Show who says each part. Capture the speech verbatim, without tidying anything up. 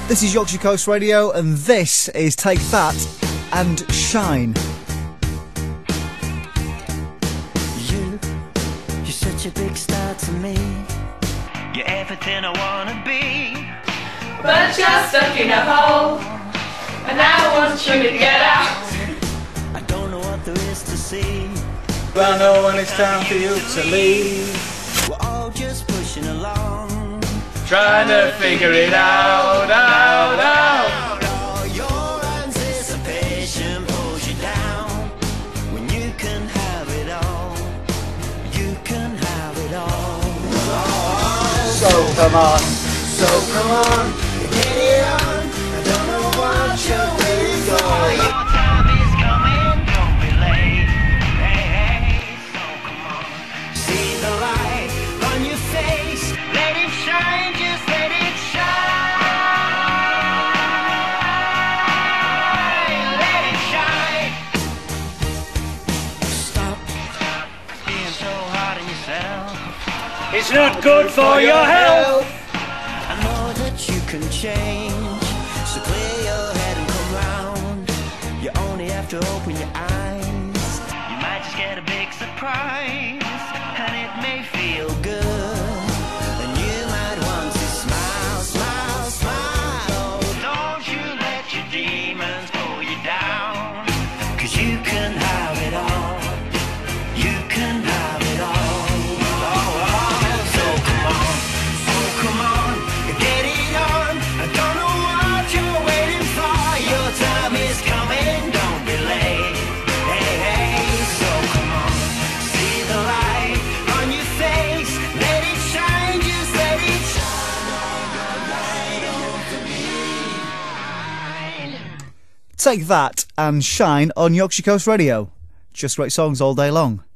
Speaker 1: This is Yorkshire Coast Radio, and this is Take That and Shine.
Speaker 2: You, you're such a big star to me. You're everything I wanna be.
Speaker 3: But you're stuck in a hole, and I want you to get out.
Speaker 2: I don't know what there is to see.
Speaker 4: But I know when it's time for you to leave.
Speaker 2: We're all just pushing along,
Speaker 4: Trying to figure it out, out, out.
Speaker 2: all your anticipation pulls you down. When you can have it all, you can have it all.
Speaker 4: So come on.
Speaker 2: So come on, get it on. I don't know what you're waiting for. Your time is coming, don't be late. Hey, hey, so come on. See the light on your face, let it shine, just let it shine. Let it shine. Stop being so hard on yourself.
Speaker 4: It's not good for your health.
Speaker 2: I know that you can change, so clear your head and come round. You only have to open your eyes. You might just get a big surprise, and it may feel good. And you might want to smile, smile, smile. Don't you let your demons pull you down, 'cause you can have it all. You can have it all. Oh, oh. So come on, so come on. Get it on, I don't know what you're waiting for. Your time is coming, don't be late. Hey, hey, so come on. See the light on your face, let it shine, just let it shine.
Speaker 1: Take That and Shine on Yorkshire Coast Radio. Just great songs all day long.